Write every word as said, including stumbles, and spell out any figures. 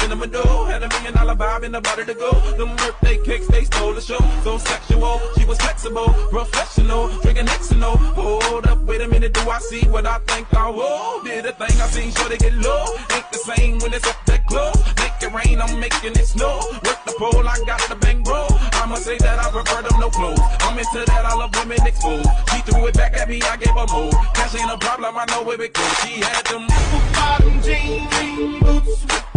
cinnamon dough. Had a million dollar vibe in the body to go. Them birthday cakes, they stole the show. So sexual, she was flexible, professional, drinking X and O. Hold up, wait a minute, do I see what I think I will? Did a thing I seen, sure they get low. Ain't the same when it's up that close. Make it rain, I'm making it snow. Work the pole, I got the bang bro. I'ma say that I prefer them no clothes. I'm into that, I love women exposed. She threw it back at me, I gave her more. Cash ain't a problem, I know where it goes. She had them apple bottom jeans, boots with